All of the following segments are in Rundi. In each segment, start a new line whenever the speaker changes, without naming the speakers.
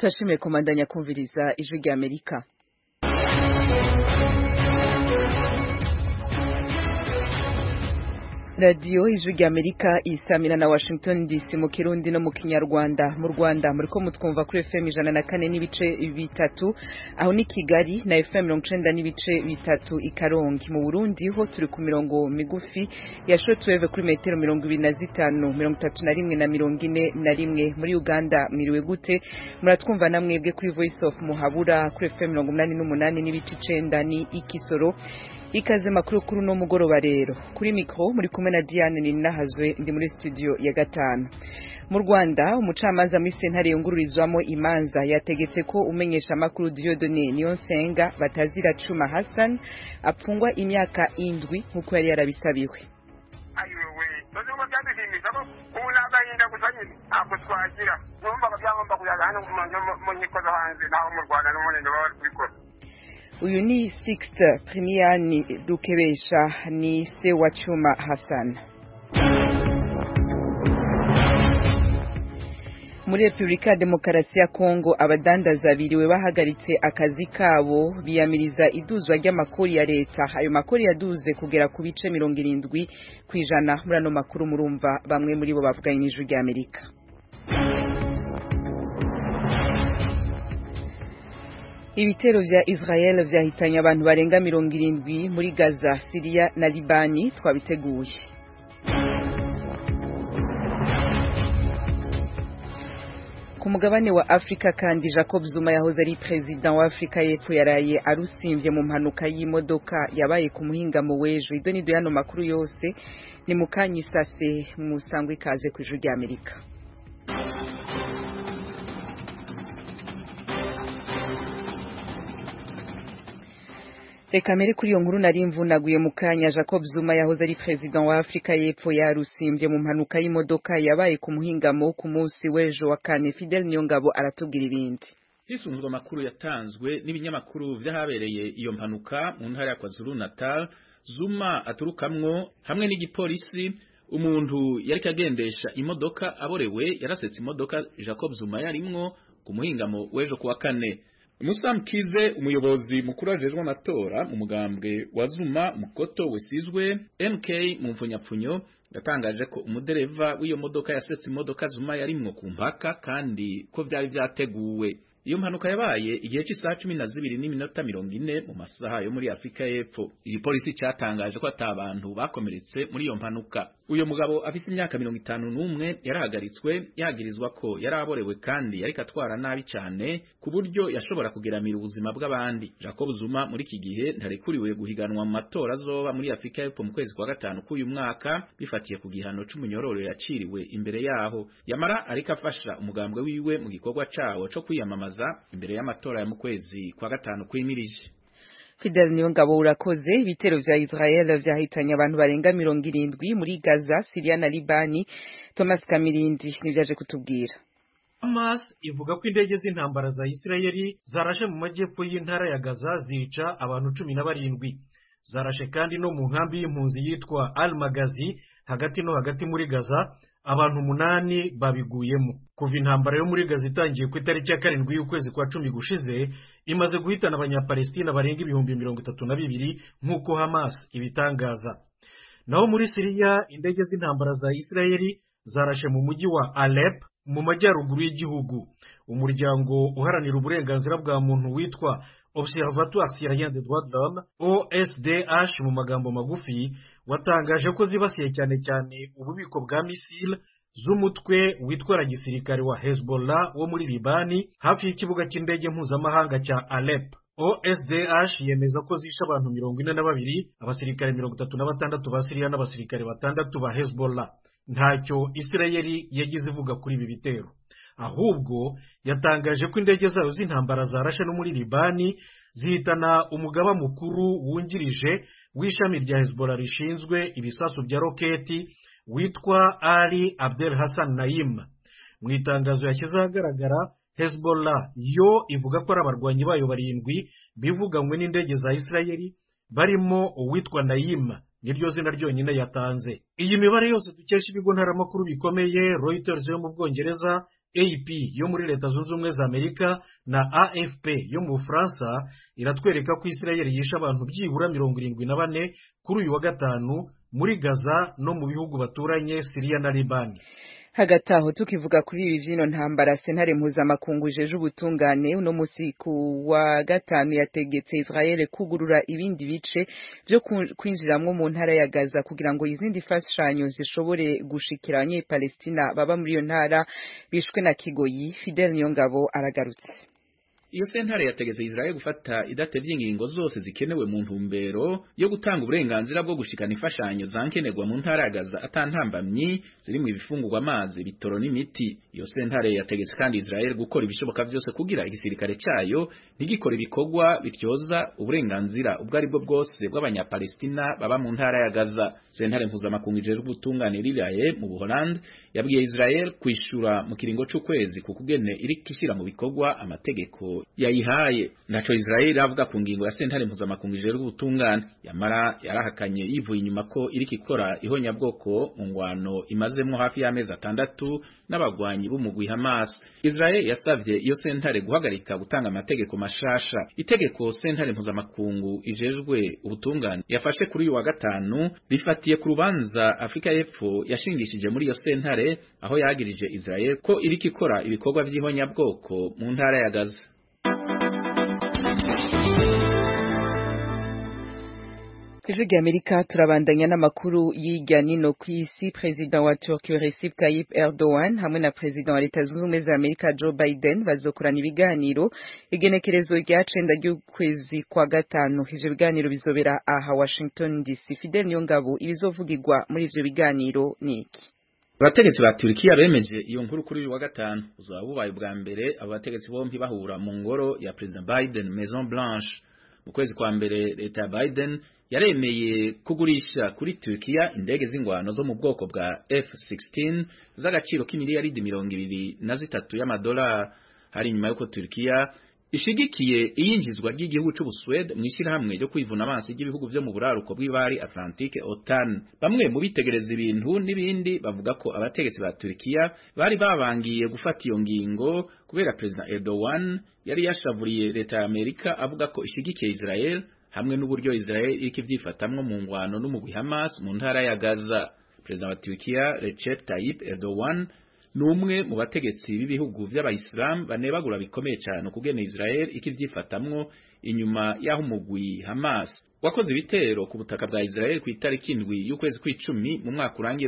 turashimiye komandanya kumviriza ijwi rya Amerika. Radio ijwi rya Amerika isamira na Washington DC mu Kirundi no mu Kinyarwanda. Mu Rwanda muriko mutwumva kuri FM 104 n'ibice bitatu, aho ni Kigali na FM 90 n'ibice bitatu i Karongi. Mu Burundi ho turi ku mirongo migufi ya shortwave kuri metero 25, 31 na 41. Muri Uganda mwiriwe gute? Muratwumva namwebwe kuri Voice of Muhabura kuri FM 88 n'ibice 9 ni Ikisoro. Ikaze makuru kuri no mugoroba rero kuri mikro muri kumwe na Diane Ninahazwe ndi muri studio ya 5. Mu Rwanda umucamanza muri sentare yungururizwamo imanza yategetse ko umenyesha makuru Dieudonné Niyonsenga Batazira Cuma Hassan apfungwa imyaka 7 nkuko yari yarabisabiwe.
Ayiwe tuzungu byabishimisa ko unagahinda gusanyira akutwagira numva babyangomba kuyagana mu nyiko zo hanze naho mu Rwanda n'umunene bari kubikora.
Uyu ni Sixte Premiani Rukebesha ni se wa Cuma Hassan. Muri Republika ya Demokarasi ya Kongo abadandaza biriwe bahagaritse akazi kabo biyamiriza iduzwa ry'amakori ya leta. Ayo makori yaduze kugera ku bice 70% muri ano makuru murumva bamwe muri bo bavuganye n'ijwi rya Amerika. Ibitero vya Israel vyahitanye abantu barenga 70 muri Gaza, Syria na Libani twabiteguye. Ku mugabane wa Afrika kandi Jacob Zuma yahoze ari president wa Afrika y'Epfo yaraye arusimvye mu mpanuka y'imodoka yabaye ku muhingamo w'ejo. Idoni do yano makuru yose ni mukanyisase musangwe ikaze ku ijwi rya Amerika. Reka mbere kuri iyo nkuru nari mvunaguye mu kanya. Jacob Zuma yahoze ari president wa Afrika y'Epfo yarusimvye mu mpanuka y'imodoka yabaye ku muhingamo ku munsi w'ejo wa kane. Fidel Niyongabo aratubwira ibindi.
Hisunzwe amakuru yatanzwe n'ibinyamakuru vyahabereye iyo mpanuka mu ntara ya KwaZulu Natal, Zuma aturukamwo hamwe n'igipolisi. Umuntu yari kagendesha imodoka aborewe yarasetse imodoka Jacob Zuma yarimwo ku muhingamo w'ejo kuwa kane. Musa Mkize umuyobozi mukuru ajejwe amatora mu mugambwe wa Zuma Mukoto wesizwe MK mu mfunyapfunyo yatangaje ko umudereva w'iyo modoka yasetse imodoka Zuma yarimwo ku mpaka kandi ko byari byateguwe. Iyo mpanuka yabaye igihe cy'isaha 12:40 mu masaha yo muri Afrika y'Epfo. Igipolisi cyatangaje ko atabantu bakomeretse muri iyo mpanuka. Uyo mugabo afise imyaka 51 yarahagaritswe yagirizwa ko yaraborewe kandi yari katwara nabi cyane ku buryo yashobora kugeramira ubuzima bw'abandi. Jacob Zuma muri iki gihe ntarekuriwe guhiganwa mu matora azoba muri Afrika y'Epfo mu kwezi kwa 5 k'uyu mwaka bifatiye ku gihano c'umunyororo yaciriwe imbere yaho. Yamara ariko afasha umugambwe wiwe mu gikorwa cawo co kwiyamamaza imbere y'amatora ya mu kwezi kwa 5 kwimirije.
Fidel Niyongabo urakoze. Ibitero vya Israel vyahitanye abantu barenga 70 muri Gaza, Syria na Libani. Thomas Kamirindi nivyaje kutubwira.
Hamas ivuga ko indege z'intambara za Israeli zarashe mu majyepfo y'intara ya Gaza zica abantu 17. Zarashe kandi no mu nkambi y'impunzi yitwa Al-Magazi hagati muri Gaza, abantu 8 babiguyemo. Kuva intambara yo muri Gaza itangiye ku itariki ya 7 y'ukwezi kwa 10 gushize imaze guhitana abanyapalestina barenga 32,000 nk'uko Hamas ibitangaza. Naho muri Syria indege z'intambara za Israeli zarashe mu mujyi wa Alep mu majyaruguru y'igihugu. Umuryango uharanira uburenganzira bwa muntu witwa Observatoire Syrien des droits de l'homme OSDH mu magambo magufi watangaje ko zibasiye cyane ububiko bwa misile z'umutwe witwara gisirikare wa Hezbollah wo muri Libani hafi y'ikibuga cy'indege mpuzamahanga cya Alep. OSDH yemeza ko zishe abantu 42, abasirikare 36 ba Syria n'abasirikare 6 ba Hezbollah. Ntacyo Israeli yagize ivuga kuri ibi bitero, ahubwo yatangaje ko indege zayo z'intambara zarashe no muri Libani zihitana umugaba mukuru wungirije w'ishami rya Hezbollah rishinzwe ibisasu bya roketi witwa Ali Abdel Hassan Naim. Mu itangazo yashyize ahagaragara, Hezbollah yo ivuga ko ari abarwanyi bayo 7 bivuganywe n'indege za Israeli barimo uwitwa Naim, niryo zina ryonyine yatanze. Iyi mibare yose dukesha ibigo ntaramakuru bikomeye Reuters yo mu Bwongereza, AP yo muri Leta Zunze Ubumwe za Amerika na AFP yo mu Bufaransa iratwereka ko Israel yishe abantu byibura 74 kuri uyu wa gatanu muri Gaza no mu bihugu baturanye Syria na Liban.
Hagati aho tukivuga kuri ibi vyino ntambara, sentare mpuzamakungu ijeje ubutungane uno musi ku wa gatanu yategetse Israel kugurura ibindi bice byo kwinjiramwo mu ntara ya Gaza kugira ngo izindi fashanyo zishobore gushikira abanyepalestina baba muri iyo ntara bishwe na kigoyi. Fidel Niyongabo aragarutse.
Iyo sentare yategetse Israel gufata idatevye ingingo zose zikenewe mu ntumbero yo gutanga uburenganzira bwo gushikana ifashanyo zankenerwa mu ntara ya Gaza atantambamyi ziri mu ibifungurwa, amazi, bitoro n'imiti. Iyo sentare yategetse kandi Israel gukora ibishoboka vyose kugira igisirikare cayo ntigikore ibikorwa bityoza uburenganzira ubwo ari bwo bwose bw'abanyapalestina baba mu ntara ya Gaza. Sentare mpuzamakungu ijejwe ubutungane riraye mu Buholandi yabwiye Israel kwishura mu kiringo c'ukwezi ku kugene iri kishira mu bikorwa amategeko yayihaye. Naco Israel avuga ku ngingo ya sentare mpuzamakungu ijejwe ubutungane, yamara yarahakanye yivuye inyuma ko iri kikora ihonyabwoko mu ngwano imazemwo hafi y'amezi 6 n'abagwanyi b'umugwi Hamas. Israel yasavye iyo sentare guhagarika gutanga amategeko mashasha. Itegeko sentare mpuzamakungu ijejwe ubutungane yafashe kuri uyu wa gatanu rifatiye ku rubanza Afrika y'Epfo yashingishije muri iyo sentare, aho yagirije Israel ko iri kikora ibikorwa vy'ihonyabwoko mu ntara ya Gaza.
Ijwi ry'Amerika turabandanya n'amakuru y'irya nino kw'isi. President wa Turkey Recep Tayyip Erdogan hamwe na President wa Leta Zunze Ubumwe za Amerika Joe Biden bazokorana ibiganiro igenekerezo rya 9 ry'ukwezi kwa gatanu. Ivyo biganiro bizobera aha Washington DC. Fidel Niyongabo, ibizovugirwa muri ivyo biganiro niki?
Abategetsi ba Turkiya bemeje iyo nkuru kuri uyu wa gatanu. Uzoba bubaye bwa mbere abo bategetsi bompi bahura mu ngoro ya President Biden, Maison Blanche. Mu kwezi kwa mbere leta ya Biden yaremeye kugurisha kuri Turkiya indege z'ingwano zo mu bwoko bwa F-16 z'agaciro k'imiliyaridi 23 y'amadolari. Hari nyuma yuko Turkiya ishigikiye iyinjizwa ry'igihugu c'Ubuswede mu ishirahamwe ryo kwivuna abansi ry'ibihugu vyo mu buraruko bw'ibari Atlantique OTAN. Bamwe mu bitegereza ibintu n'ibindi bavuga ko abategetsi ba Turkiya bari babangiye gufata iyo ngingo kubera President Erdogan yari yashavuriye leta ya Amerika avuga ko ishigikiye Israel hamwe n'uburyo Israel iriko ivyifatamwo mu ngwano n'umugwi Hamas mu ntara ya Gaza. President wa Turkiya Recep Tayyip Erdogan numwe mu bategetsi b'ibihugu vy'abayislam banebagura bikomeye cyane kugena Israel ikivyifatamwo inyuma yaho umugwi Hamas wakoze ibitero ku butaka bwa Israel ku itariki 7 y'ukwezi kw'icumi mu mwaka urangiye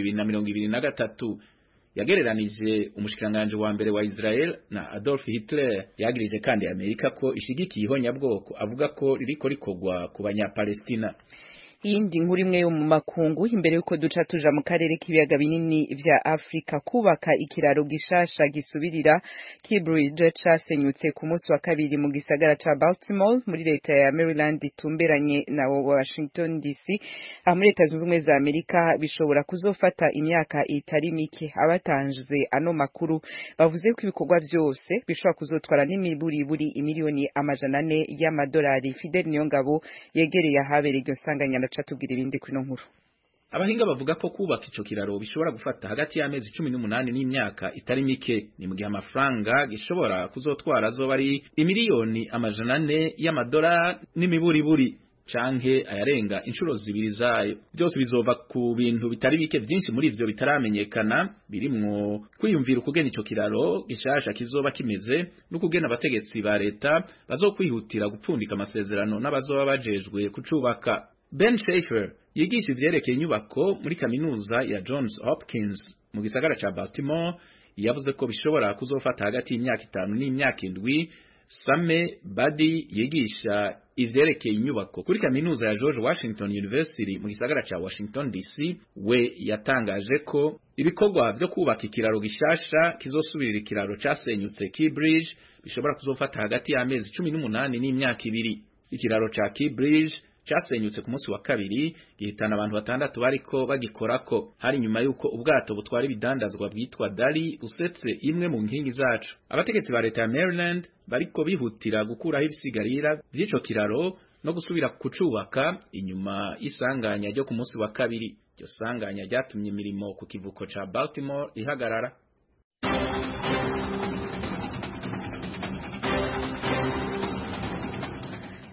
w'2023. Yagereranije umushikiranganje wa mbere wa Israel na Adolf Hitler. Yagirije kandi Amerika ko ishigikiye ihonyabwoko, avuga ko ririko rikogwa ku banyapalestina.
Iyindi nkuru imwe yo mu makungu, imbere yuko duca tuja mu karere k'ibiyaga binini vya Afrika, kubaka ikiraro gishasha gisubirira Keybridge casenyutse ku munsi wa kabiri mu gisagara ca Baltimore muri leta ya Maryland itumberanye na Washington DC. Muri Leta Zunze Ubumwe za Amerika bishobora kuzofata imyaka itari mike. Abatanze ano makuru bavuze ko ibikorwa vyose bishobora kuzotwara n'imiburiburi imiliyoni 400 y'amadolari. Fidel Niyongabo yegereye ahabereye iryo sanganya tubwira ibindi kuri nkuru.
Abahinga bavuga ko kubaka ico kiraro bishobora gufata hagati y'amezi 18 n'imyaka itari mike. Ni mu gihe amafaranga gishobora kuzotwara azoba ari imiliyoni 400 y'amadolari n'imiburiburi canke ayarenga inshuro zibiri zayo. Byose bizova ku bintu bitari bike, vyinshi muri ivyo bitaramenyekana, birimwo kwiyumvira ukugena ico kiraro gishasha kizoba kimeze n'ukugena abategetsi ba leta bazokwihutira gupfundika amasezerano n'abazoba bajejwe kucubaka. Ben Schaefer yigisha ivyerekeye inyubako muri kaminuza ya Johns Hopkins mu gisagara ca Baltimore yavuze ko bishobora kuzofata hagati y'imyaka 5 n'imyaka 7. Same Badi yigisha ivyerekeye inyubako kuri kaminuza ya George Washington University mu gisagara ca Washington DC we yatangaje ko ibikorwa vyo kubaka ikiraro gishasha kizosubirira ikiraro casenyutse Keybridge bishobora kuzofata hagati y'amezi 18 n'imyaka 2. Ikiraro ca Keybridge casenyutse ku munsi wa kabiri gihitana abantu 6 bariko bagikorako. Hari nyuma yuko ubwato butwara ibidandazwa bwitwa Dali usetse imwe mu nkingi zacu. Abategetsi ba leta ya Maryland bariko bihutira gukuraho ibisigarira vy'ico kiraro no gusubira kucubaka inyuma y'isanganya ryo ku munsi wa kabiri. Iryo sanganya ryatumye imirimo ku kivuko ca Baltimore ihagarara.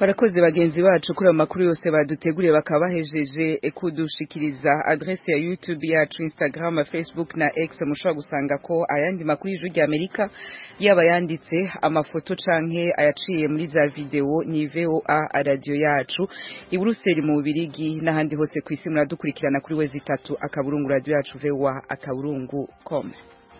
barakoze bagenzi bacu kuri amakuru yose baduteguriye bakaba bahejeje kudushikiriza adresse ya YouTube yacu, Instagram, Facebook na X. Mushobora gusanga ko ayandi makuru y'Ijwi ry'Amerika yaba yanditse amafoto canke ayaciye muri za video ni VOA radio yacu i Buruseli mu Bubirigi n'ahandi hose ku isi. Muradukurikirana kuri wezi 3 akaburungu radio yacu VOA akaburungu.com.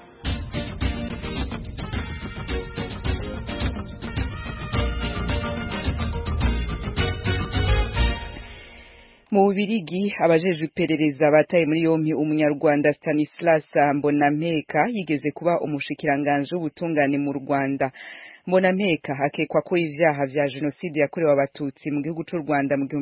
Mu Bubirigi abajejwe iperereza bataye muri yompi umunyarwanda Stanislas Mbonampeka yigeze kuba umushikiranganje w'ubutungane mu Rwanda. Mbonampeka akekwa ko ivyaha vya genocide yakorewe abatutsi mu gihugu cy'u Rwanda mu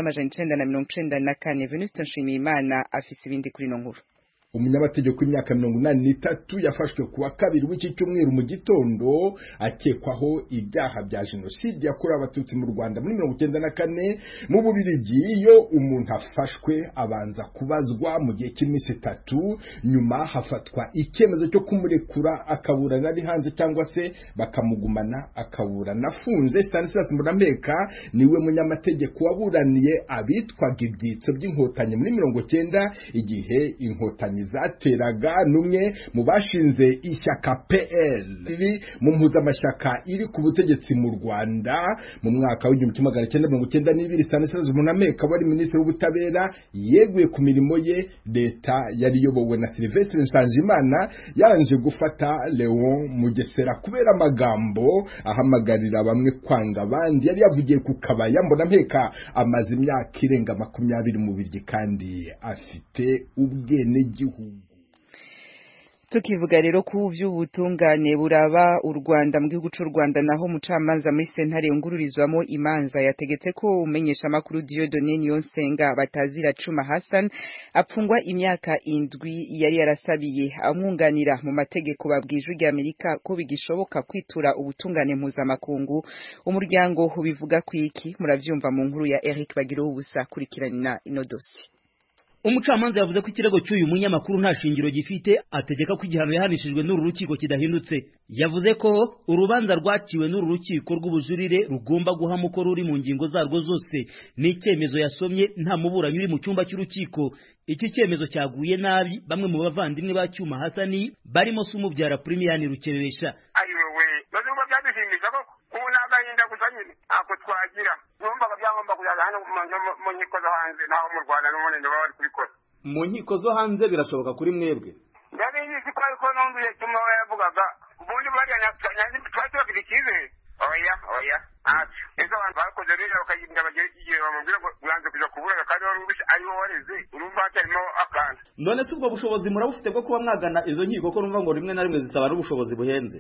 1994. Venuste Nshimiyimana afise ibindi kuri no nkuru.
Umunyamategeko w'imyaka 83 yafashwe kuwa kabiri w'iki cyumweru mu gitondo akekwaho ibyaha bya genocide yakorewe abatutsi mu Rwanda muri 1994. Mu Bubiligi iyo umuntu afashwe abanza kubazwa mu gihe cy'iminsi 3, nyuma hafatwa icyemezo cyo kumurekura akaburana ari hanze cyangwa se bakamugumana akaburana afunze. Stanislas Mbonampeka niwe munyamategeko waburaniye abitwaga ibyitso by'inkotanyi muri 1990 igihe inkotanyi zateraga. Numwe mu bashinze ishyaka PL riri mu mpuzamashyaka iri ku butegetsi mu Rwanda mu mwaka wa 1992. Stanislas Mbonampeka wari minisitiri w'ubutabera yeguye ku mirimo ye. Leta yari yobowe na Sylvestre Nsanzimana yaranje gufata Leon Mugesera kubera amagambo ahamagarira bamwe kwanga abandi yari yavugiye ku Kabaya. Mbonampeka amaze imyaka irenga 20 mu Bubiligi kandi afite ubwenegihugu.
Tukivuga rero ku by'ubutungane buraba u Rwanda mu gihugu cy'u Rwanda, naho mucamanza muri sentare yungururizwamo imanza yategetse ko umenyesha makuru Dieudonné Niyonsenga Batazira Cuma Hassan apfungwa imyaka 7 yari yarasabiye amwunganira mu mategeko. Babwijwe ry'Amerika ko bigishoboka kwitura ubutungane mpuzamakungu. Umuryango ubivuga kwiki muravyumva mu nkuru ya Eric Bagiro ubusa kurikirana ino dossier.
Umucamanza yavuze ko ikirego cy'uyu munyamakuru nta shingiro gifite, ategeka ko igihano yahanishijwe n'uru rukiko kidahindutse. Yavuze ko urubanza rwaciwe n'uru rukiko rw'ubujurire rugomba guhama uko ruri mu ngingo zarwo zose. Ni icyemezo yasomye nta muburanyi uri mu cyumba cy'urukiko. Iki cyemezo cyaguye nabi bamwe mu bavandimwe ba Cyuma Hasani barimo se umubyara Premian Rukeresha.
Ayiwe bazumva byadushimisha ko kunagahinda gusanyira ako twagira numvaga byagomba kuyaga hano mu nkiko zo hanze naho mu Rwanda n'umunene bari kubikora
mu nkiko zo hanze. Birashoboka kuri mwebwe?
ndabizi ko numviye Cyuma yavugaga ubundi bari twatwagira icyizere. Oya ejo abantu bakoze rero bakagenda bagera igihe bamubwira ngo uranze kuja kuburaga kandi warumvishe ariho wareze urumva hatarimo akana.
None se ubwo bushobozi murabufite bwo kuba mwagana izo nkiko ko numva ngo rimwe na rimwe zitaba ari ubushobozi buhenze?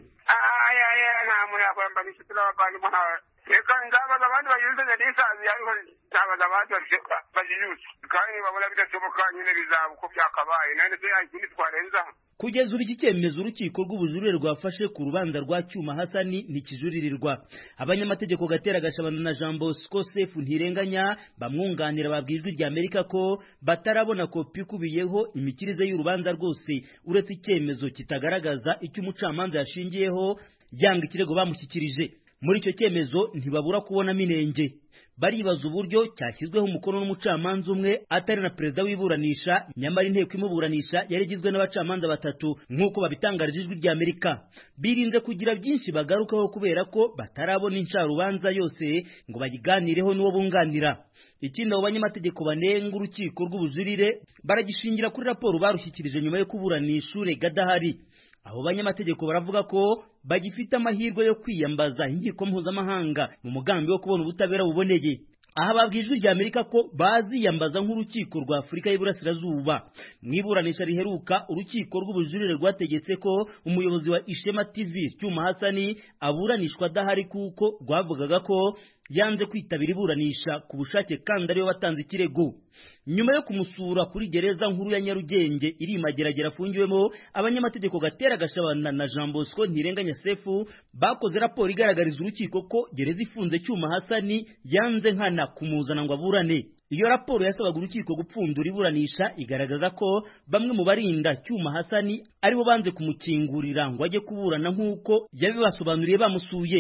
nta muntu yakwamba n'ishuti n'abavandimwe ntawe. Reka ndabaza abandi bayuze n'isazi ariko ndabaza abandi baziyuze kandi babona bidashoboka nyine bizaba uko byakabaye. None se ikindi twarenzaho
kugeza uri iki cyemezo urukiko rw'ubujurire rwafashe ku rubanza rwa Cyuma Hasani ntikijuririrwa. Abanyamategeko Gatera Gashabana na Jean Bosco Sefu Ntirenganya bamwunganira babwijwe ry'Amerika ko batarabona kopi kubiyeho imikirize y'urubanza rwose uretse icyemezo kitagaragaza icyo umucamanza yashingiyeho yanga ikirego bamushyikirije. Muri icyo cyemezo ntibabura kubonamo inenge. Baribaza uburyo cyashyizweho umukono n'umucamanza umwe atari na perezida w'iburanisha, nyamara inteko imuburanisha yari igizwe n'abacamanza 3 nk'uko babitangarije Ijwi ry'Amerika. Birinze kugira byinshi bagarukaho kubera ko batarabona incarubanza yose ngo bayiganireho n'uwo bunganira. Ikindi abo banyamategeko banenga urukiko rw'ubujurire baragishingira kuri raporo barushyikirije nyuma yo kuburanisha urega adahari. Abo banyamategeko baravuga ko bagifite amahirwe yo kwiyambaza inkiko mpuzamahanga mu mugambi wo kubona ubutabera buboneye. Aha babwijwe ry'Amerika ko baziyambaza nk'urukiko rwa Afurika y'Iburasirazuba. Mwiburanisha riheruka urukiko rw'ubujurire rwategetse ko umuyobozi wa Ishema TV Cyuma Hasani aburanishwa adahari kuko rwavugaga ko yanze kwitabira iburanisha ku bushake kandi ariwe watanze ikirego. Nyuma yo kumusura kuri gereza nkuru ya Nyarugenge iri Mageragere afungiwemo, abanyamategeko Gatera Gashabana na Jean Bosco Ntirenganya Sefu bakoze raporo igaragariza urukiko ko gereza ifunze Cyuma Hasani yanze nkana kumuzana ngo aburane. Iyo raporo yasabaga urukiko gupfundura iburanisha igaragaza ko bamwe mu barinda Cyuma Hasani aribo banze kumukingurira ngo ajye kuburana nk'uko yabibasobanuriye bamusuye.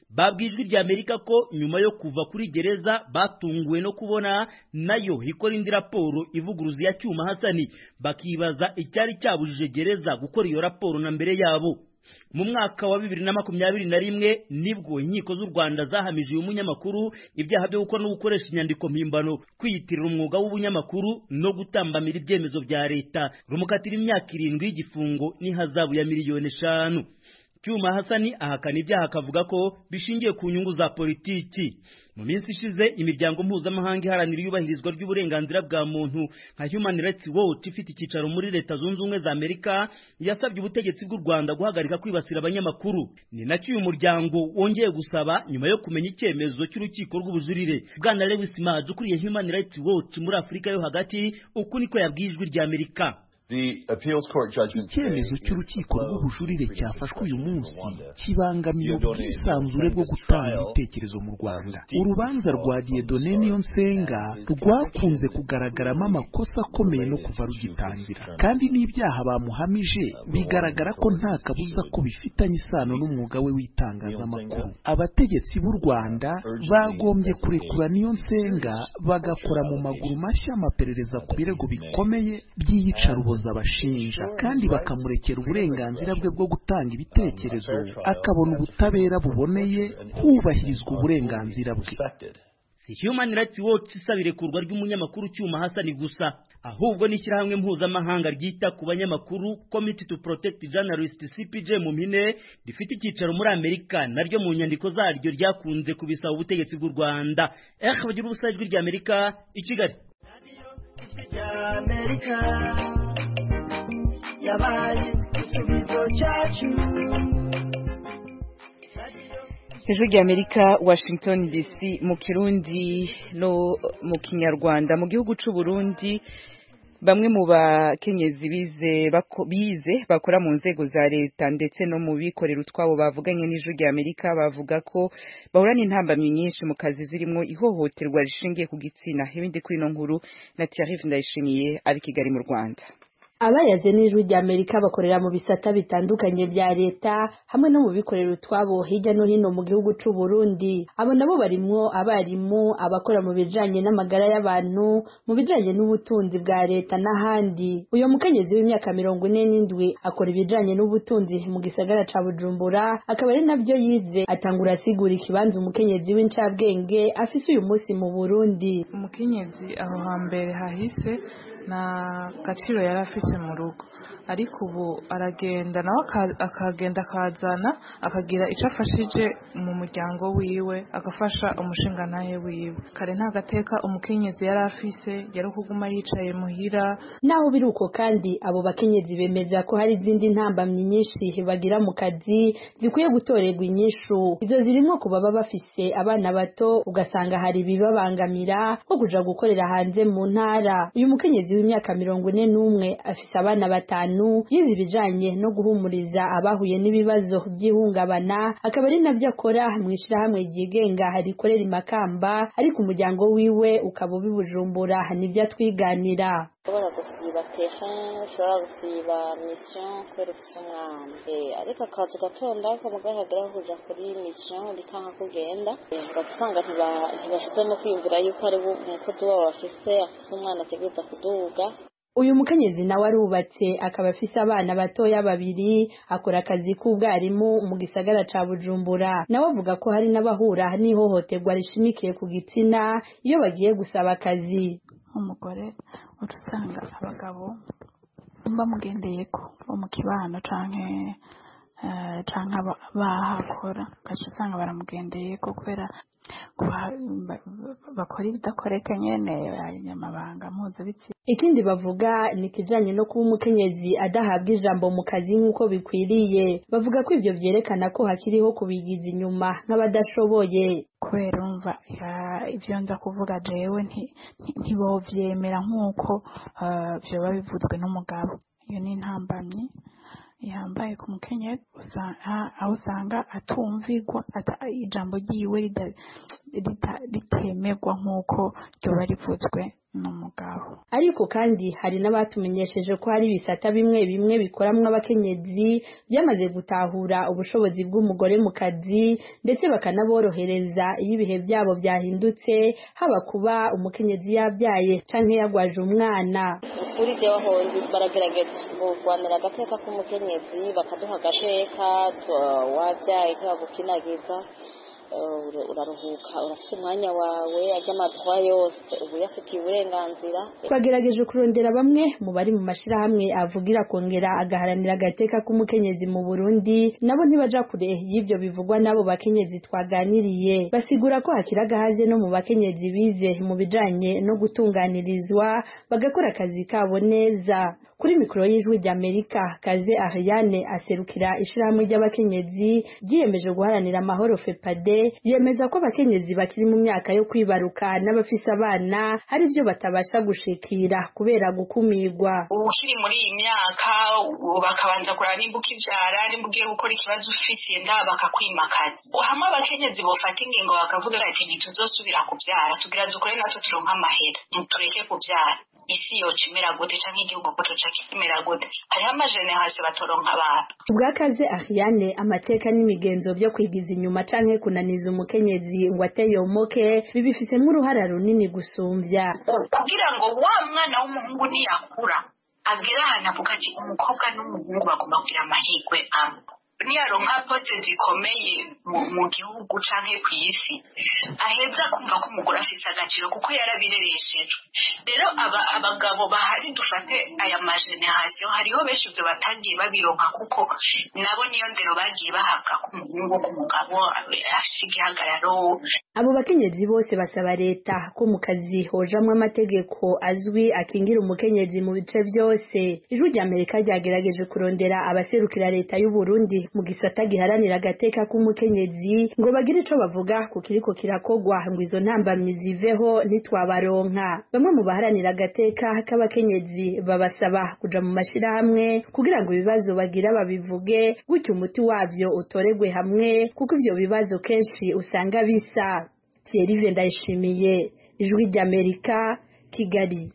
babwijwe rya Amerika ko nyuma yo kuva kuri gereza batunguwe no kubona nayo ikora indi raporo ivuguruza ya Cyuma Hasani, bakibaza icyari cyabujije gereza gukora iyo raporo na mbere yabo. Mu mwaka wa 2021 nibwo inkiko z'u Rwanda zahamije uyu munyamakuru ibyaha byo gukora no gukoresha inyandiko mpimbano, kwiyitirira umwuga w'ubunyamakuru no gutambamira ibyemezo bya leta, rumukatira imyaka 7 y'igifungo n'ihazabu ya miliyoni 5. Cyuma Hasani ahakana ibyaha akavuga ko bishingiye ku nyungu za politiki. Mu minsi ishize imiryango mpuzamahanga iharanira iyubahirizwa ry'uburenganzira bwa muntu nka Human Rights Watch ifite icyicaro muri Leta Zunze Ubumwe za Amerika yasabye ubutegetsi bw'u Rwanda guhagarika kwibasira abanyamakuru. Ni nacyo uyu muryango wongeye gusaba nyuma yo kumenya icyemezo cy'urukiko rw'ubujurire. Bwana Lewis Maj ukuriye Human Rights Watch muri Afurika yo hagati, uku niko yabwijwe rya Amerika.
Icyemezo cy'urukiko rw'ubujurire cyafashwe uyu munsi kibangamiye ubwisanzure bwo gutanga ibitekerezo mu Rwanda. Urubanza rwa Dieudonné Niyonsenga rwakunze kugaragaramo amakosa akomeye no kuva rugitangira, kandi n'ibyaha bamuhamije bigaragara ko nta kabuza ko bifitanye isano n'umwuga we w'itangazamakuru. Abategetsi b'u Rwanda bagombye kurekura Niyonsenga bagakora mu maguru mashya amaperereza ku birego bikomeye by'iyicarubozo abashinja, kandi bakamurekera uburenganzira bwe bwo gutanga ibitekerezo, akabona ubutabera buboneye hubahirizwa uburenganzira bwe.
Human Rights Watch isaba irekurwa ry'umunyamakuru Cyuma Hasani gusa, ahubwo n'ishyirahamwe mpuzamahanga ryita ku banyamakuru Committee to Protect Journalists CPJ mu mpine rifite icyicaro muri Amerika, naryo mu nyandiko zaryo ryakunze kubisaba ubutegetsi bw'u Rwanda. Bagira ubusa ijwi rya Amerika i Kigali.
Ijwi rya Amerika, Washington DC, mu Kirundi no mu Kinyarwanda. Mu gihugu c'u Burundi bamwe mu bakenyezi bize bakora mu nzego za leta ndetse no mu bikorera utwabo bavuganye n'Ijwi rya Amerika bavuga ko bahurana intambamyi nyinshi mu kazi zirimo ihohoterwa rishingiye ku gitsina. Ibindi kuri ino nkuru na Thierry Ndayishimiye ari Kigali mu Rwanda.
Abayaze n'Ijwi rya Amerika bakorera mu bisata bitandukanye bya leta hamwe no mu bikorera utwabo hirya no hino mu gihugu c'u Burundi. Abo nabo barimwo abarimu, abakora mu bijanye n'amagara y'abantu, mu bijanye n'ubutunzi bwa leta n'ahandi. Uyo mukenyezi w'imyaka 47 akora ibijanye n'ubutunzi mu gisagara ca Bujumbura, akaba ari navyo yize. Atangura asigura ikibanza umukenyezi w'incabwenge afise uyu munsi mu Burundi.
Umukenyezi aho hambere hahise na gaciro yari afise mu rugo, ariko ubu aragenda nawe akagenda akazana akagira icyo afashije mu muryango wiwe, agafasha umushinganahe wiwe. Kare nta gateka umukenyezi yari afise, yari kuguma yicaye muhira.
Naho biruko kandi abo bakenyezi bemeza ko hari izindi ntambamyi nyinshi bagira mu kazi zikwiye gutorerwa inyishu. Izo zirimo kuba baba bafise abana bato, ugasanga hari bibabangamira nko kuja gukorera hanze mu ntara. Uyu mukenyezi w'imyaka 41 afise abana 5, yize ibijanye no guhumuriza abahuye n'ibibazo by'ihungabana, akaba ari navyo akora mu ishirahamwe ryigenga rikorera i Makamba, ariko umuryango wiwe ukaba ubibujumbura. Nivyo atwiganira.
ushobora gusiba terrain, ushobora gusiba mission kubera ufise umwana, ariko akazi gatonda ko mugahagera kuja kuri mission bikanka kugenda, ugasanga ntibashizemo kwiyumvira yuko ari umukozi wabo afise umwana ategereza kuduga.
Uyu mukenyezi nawe arubatse, akaba afise abana batoya 2, akora akazi k'ubwarimu mu gisagara ca Bujumbura. Nawe avuga ko hari n'abahura n'ihohoterwa rishimikiye ku gitsina iyo bagiye gusaba akazi.
Umugore utusanga abagabo bamugendeyeko bo mu kibano canke bahakora, ugasanga baramugendeyeko kubera bakora ibidakoreka nyene abanyamabanga mpuzabitsina.
Ikindi bavuga ni kijanye no kuba umukenyezi adahabwa ijambo mu kazi nk'uko bikwiriye. Bavuga ko ivyo vyerekana ko hakiriho kubigiza inyuma nk'abadashoboye.
Kubera umva ivyo nza kuvuga jewe ntibovyemera nk'uko vyoba bivuzwe n'umugabo. Iyo ni intambamyi yambaye ku mukenyezi, aho usanga atumvirwa, ijambo ryiwe ritemerwa nk'uko ryoba rivuzwe n'umugabo.
Ariko kandi hari n'abatumenyesheje ko hari ibisata bimwe bimwe bikoramwo abakenyezi byamaze gutahura ubushobozi bw'umugore mu kazi ndetse bakanaborohereza iyo ibihe byabo byahindutse, haba kuba umukenyezi yabyaye canke yagwaje umwana.
Kuri jewe hondi baragerageza kurwanira agateka k'umukenyezi, bakaduha agateka, wabyaye ntibagukinagiza, uraruhuka, urafite umwanya wawe, ajya amatwa yose ubu yafitiye uburenganzira.
Twagerageje kurondera bamwe mu bari mu mashirahamwe avugira kongera agaharanira agateka k'umukenyezi mu Burundi, nabo ntibaja kure y'ivyo bivugwa n'abo bakenyezi twaganiriye. Basigura ko hakiri agahaze no mu bakenyezi bize mu bijanye no gutunganirizwa bagakora akazi kabo neza. Kuri mikoro y'Ijwi ry'Amerika, Kaze Ariane aserukira ishirahamwe ry'abakenyezi ryiyemeje guharanira amahoro FEPADE, yemeza ko abakenyezi bakiri mu myaka yo kwibaruka n'abafise abana hari ibyo batabasha gushikira kubera gukumirwa.
Ukiri muri iyi myaka bakabanza kuraba nimba ukivyara, nimba ugiye gukora ikibazo ufise nda bakakwimakaza. Hamwe abakenyezi bofata ingingo bakavuga ati ntituzosubira kuvyara, tugira dukore natwe turonka amahera, ntureke kuvyara. Isi yocimera gute canke igihugu ko coca kimera gute, hariho amajenerasiyo batoronka abantu.
Ubwa Kaze Ariane, amateka n'imigenzo byo kwigiza inyuma canke kunaniza umukenyezi ngo ateyomoke bibifisemwo uruhara runini gusumvya.
Kugira ngo wa mwana w'umuhungu niyakura agera ahantu avuga ati umukobwa n'umuhungu bagomba kugira amahirwe amwe, niyaronka poste zikomeye mu gihugu canke kw'isi, aheza kumva ko umugore afise agaciro kuko yarabirereshejwe. Rero abagabo bahari dufate aya majenerasiyo, hariho benshi ivyo batagiye babironka kuko nabo niyo ndero bagiye bahabwa ku muhungu, ku mugabo afise igihagararo.
Abo bakenyezi bose basaba leta ko mu kazi hojamwo amategeko azwi akingira umukenyezi mu bice byose. Ijwi ry'Amerika ryagerageje kurondera abaserukira leta y'u Burundi mu gisata giharanira agateka k'umukenyezi ngo bagire ico bavuga ku kiriko kirakogwa ngo izo ntambamyi ziveho ntitwabaronka. Bamwe mu baharanira agateka k'abakenyezi babasaba kuja mu mashirahamwe kugira ngo ibibazo bagira babivuge, gutyo umuti wavyo utoregwe hamwe kuko ivyo bibazo kenshi usanga bisa. Thierry Ndayishimiye, Ijwi ry'Amerika, Kigali.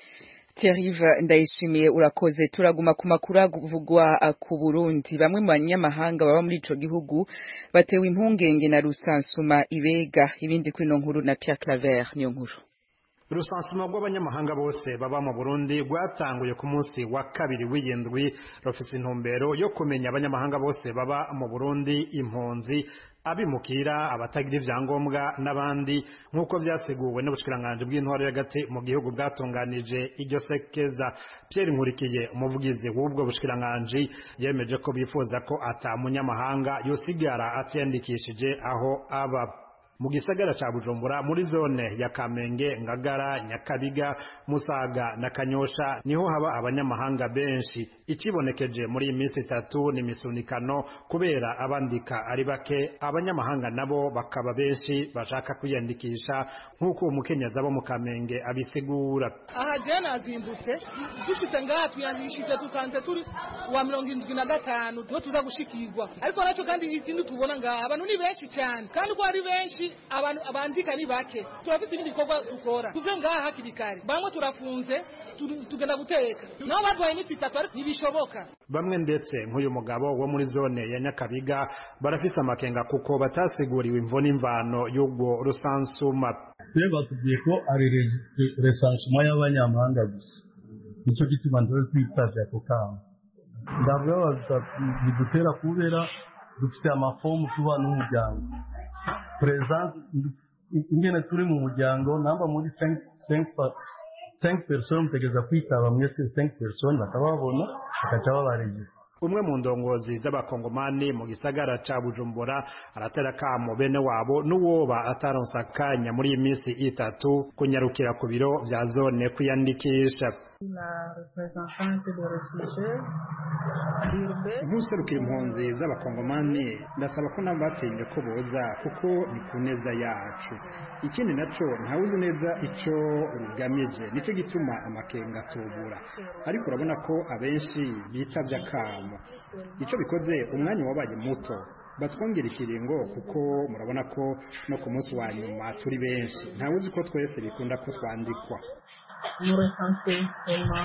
Thierry Ndayishimiye, urakoze. Turaguma ku makuru avugwa ku Burundi. Bamwe mu banyamahanga baba muri ico gihugu batewe impungenge na rusansuma ibega. Ibindi kuri no nkuru na Pierre Claver niyo nkuru.
Rusansuma rw'abanyamahanga bose baba mu Burundi rwatanguye ku munsi wa kabiri w'iyindwi, rufise intumbero yo kumenya abanyamahanga bose baba mu Burundi, impunzi, abimukira, abatagira ivyangombwa n'abandi, nk'uko vyaseguwe n'ubushikiranganje bw'intwaro y'agati mu gihugu bwatunganije iryo sekeza. Pierre Nkurikiye, umuvugizi w'ubwo bushikiranganje, yemeje ko bifuza ko ata munyamahanga yosigara atiyandikishije aho aba. Mu gisagara ca Bujumbura muri zone ya Kamenge, Ngagara, Nyakabiga, Musaga na Kanyosha niho haba abanyamahanga benshi. Ikibonekeje muri iminsi 3 ni misunikano kubera abandika ari bake, abanyamahanga nabo bakaba benshi bashaka kwiyandikisha, nk'uko umukenyezi abo mu Kamenge abisigura.
Aha jana azindutse dushitse ngaha tuyandikishije tusanze turi wa 75 do tuza gushikirwa, ariko naco kandi ikindi tubona ngaha abantu ni benshi cyane, kandi ko ari benshi abantu abandika ni bake. Turafite ibindi bikorwa dukora, tuve ngaha hakiri kare, bamwe turafunze tugenda guteka, nabo badwaye iminsi 3 ariko ntibishoboka.
Bamwe ndetse nk'uyu mugabo wo muri zone ya Nyakabiga barafise amakenga kuko batasiguriwe imvo n'imvano y'ubwo rusansuma.
Batubwiye ko ari resansuma y'abanyamahanga gusa, nicyo gituma ndore twitavye ako kamo. Ndavuga bidutera kubera dufite amafomu tuba n'umuryango present ingene turi mu muryango, namba muri 5 personnes tegeza kwitaba mwese 5 personnes bakababona bakaca babareje.
Umwe mu ndongozi z'abakongomani mu gisagara ca Bujumbura aratera kamo bene wabo n'uwoba ataronsa akanya muri iminsi 3 kunyarukira ku biro vya zone kwiyandikisha. Nk'userukira impunzi z'abakongomani ndasaba ko nabatinye ko boza kuko ni ku neza yacu. Ikindi naco ntawuzi neza ico rugamije, nico gituma amakenga tubura, ariko urabona ko abenshi bitavye akamo. Ico bikoze umwanya wabaye muto, batwongera ikiringo kuko murabona ko no ku munsi wa nyuma turi benshi, ntawuzi ko twese bikunda ko twandikwa.
nous recenser seulement.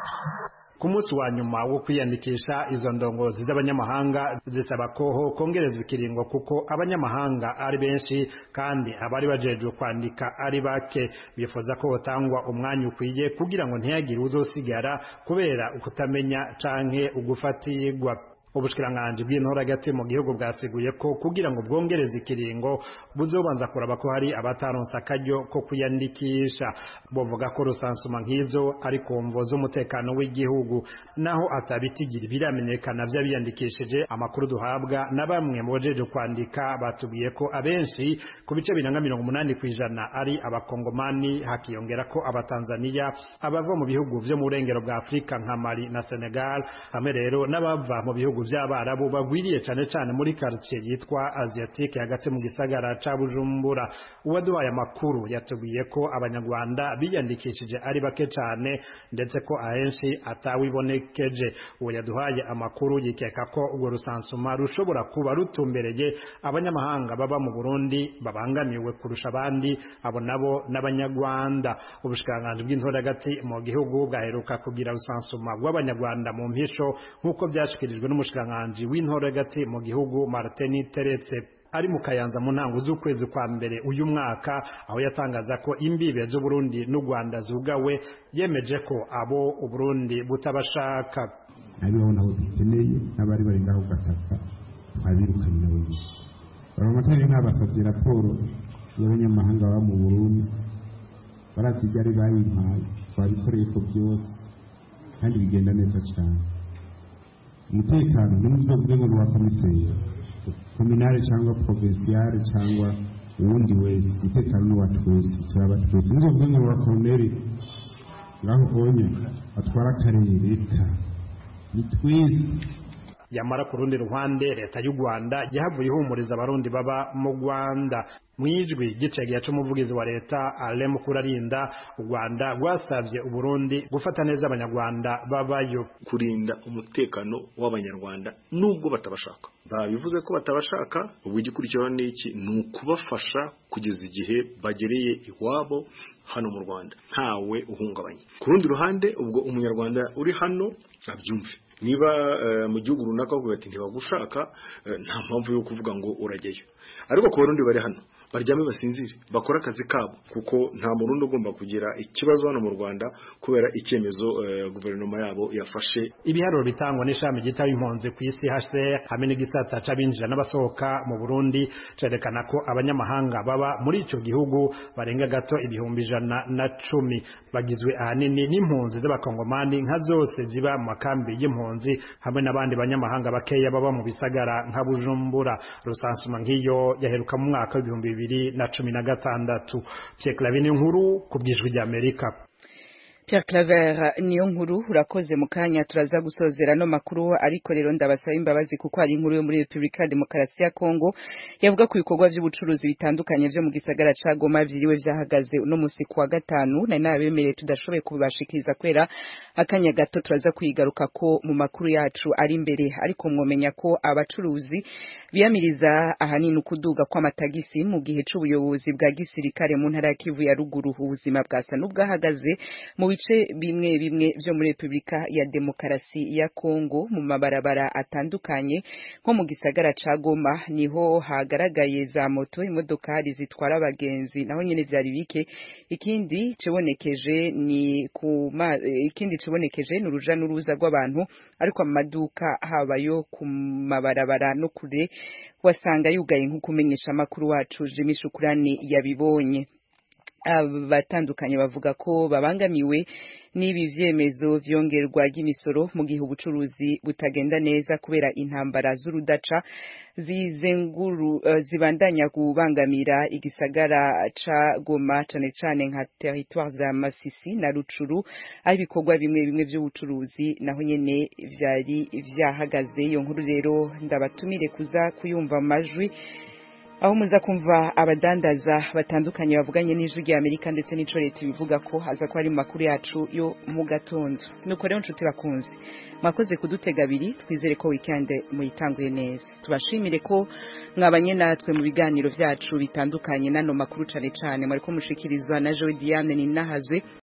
ku munsi wa nyuma wo kwiyandikisha izo ndongozi z'abanyamahanga zisaba ko kongerezwa ikiringo kuko abanyamahanga ari benshi kandi abari bajejwe kwandika ari bake. bifuza ko hotangwa umwanya ukwiye kugira ngo ntiyagire uzosigara kubera ukutamenya canke ugufatirwa. Ubushikiranganji bw'intora hagati mu gihugu bwasiguye ko kugira ngo bwongereze ikiringo buzobanza kuraba ko hari abataronse akaryo ko kwiyandikisha. Bovuga ko rusansuma nk'izo ari ku mvo z'umutekano w'igihugu, naho atabitigiri biramenyekana vy'abiyandikishije. Amakuru duhabwa na bamwe mu bajeje kwandika batubwiye ko abenshi ku bice 80% ari abakongomani, hakiyongera ko abatanzania, abava mu bihugu vyo mu burengero bwa Afrika nka Mali na Senegal, hamwe rero n'abava mu bihugu vy'abarabu bagwiriye cane muri quartier yitwa Asiatique hagati mu gisagara ca Bujumbura. Uwaduhaye amakuru yatubwiye ko abanyarwanda biyandikishije ari bake cane ndetse ko ahenshi atawibonekeje. Uwo yaduhaye amakuru yikeka ko urwo rusansuma rushobora kuba rutumbereye abanyamahanga baba mu Burundi babangamiwe kurusha abandi, abo nabo n'abanyarwanda. Ubushikiranganji bw'intora hagati mu gihugu bwaheruka kugira rusansuma rw'abanyarwanda mu mpisho nk'uko byashikirijwe n'umushikiranganji w'intora hagati mu gihugu Martin Teretse ari mu Kayanza mu ntango z'ukwezi kwa mbere uyu mwaka, aho yatangaza ko imbibe z'u Burundi n'u Rwanda zugawe, yemeje ko abo u Burundi butabashaka.
Ariho naho dukeneye n'abari bari ngaho gataka abirukanye nabo. Abamatari nk'abasabye raporo y'abanyamahanga baba mu Burundi baratijari bayimpaye twabikoreye ko byose kandi bigenda neza cyane. Umutekano n'umuzovuge ngo wa komiseri kominale cyangwa provinciale cyangwa uwundi wese, umutekano n'uwacu wese cyaba twese. N'umuzovuge ngo wa koloneli ngaho onye atwara akarere leta ni twese.
Yamara ku rundi ruhande leta y'u Rwanda yahavuye ihumuriza abarundi baba mu Rwanda. Mwijwi gicegeye c'umuvugizi wa leta Alain Mukurarinda, u Rwanda rwasavye u Burundi gufata neza abanyarwanda babayo,
kurinda umutekano w'abanyarwanda nubwo batabashaka. Babivuze ko batabashaka, ubu igikurikiraho n'iki ni ukubafasha kugeza igihe bagereye iwabo hano mu Rwanda ntawe uhungabanye. Ku rundi ruhande ubwo umunyarwanda uri hano abyumve, niba mu gihugu runaka bavuga ati ntibagushaka, nta mpamvu yo kuvuga ngo urajyayo. Ariko ku Burundi bari hano baryame basinzire bakora akazi kabo, kuko nta murundi ugomba kugira ikibazo hano mu Rwanda kubera icyemezo guverinoma yabo yafashe.
Ibiharuro bitangwa n'ishami gitaba impunzi ku isi HCR hamwe n'igisata c'abinjira n'abasohoka mu Burundi cerekana ko abanyamahanga baba muri ico gihugu barenga gato 110 bagizwe ahanini n'impunzi z'abakongomani nka zose ziba mu makambi y'impunzi hamwe n'abandi banyamahanga bakeya baba mu bisagara nka Bujumbura. Rusansuma nk'iyo yaheruka mu mwaka wa 2016. Pierre Claver Niyonkuru kubwijwi rya Amerika.
Pierre Claver Niyonkuru urakoze. mu kanya turaza gusozera no makuru, ariko rero ndabasaba imbabazi kuko hari inkuru yo muri Republika ya Demokarasi ya Kongo yavuga ku bikorwa by'ubucuruzi bitandukanye byo mu gisagara ca Goma vyiriwe vyahagaze uno musi kuwa gatanu, na nabemereye tudashoboye kubashikiriza kwera akanya gato. Turaza kwigaruka ko mu makuru yacu ari imbere, ariko mwomenya ko abacuruzi biyamiriza ahanini kuduga kw'amatagisi mu gihe c'ubuyobozi bwa gisirikare mu ntara ya Kivu ya ruguru. Ubuzima bwasa n'ubwahagaze mu bice bimwe bimwe byo muri Republika ya Demokarasi ya Kongo mu mabarabara atandukanye, nko mu gisagara ca Goma niho hagaragaye za moto, imodokari zitwara abagenzi naho nyene vyari bike. Ikindi cibonekeje ni uruja n'uruza rw'abantu, ariko amaduka habayo ku mabarabara no kure wasanga yugaye, nk'uko umenyesha amakuru wacu Jimmy Shukurani yabibonye. Abatandukanye bavuga ko babangamiwe n'ibi vyemezo vyongerwa ry'imisoro mu gihe ubucuruzi butagenda neza kubera intambara z'urudaca zibandanya kubangamira igisagara ca Goma, cane cane nka territoire za Masisi na Rucuru, aho ibikorwa bimwe bimwe vy'ubucuruzi naho nyene vyari vyahagaze. Iyo nkuru rero ndabatumire kuza kuyumva amajwi, aho muza kumva abadandaza batandukanye bavuganye n'ijwi rya Amerika ndetse n'ico leta bivuga ko haza ko ari makuru yacu yo mu gatondo. Nuko rero nshuti bakunze, mwakoze kudutega abiri, twizere ko weekend muyitanguye neza. Tubashimire ko mwabanye natwe mu biganiro vyacu bitandukanye, nano makuru cane cane mwariko mushikirizwa na Joe Diane Ninahazwe.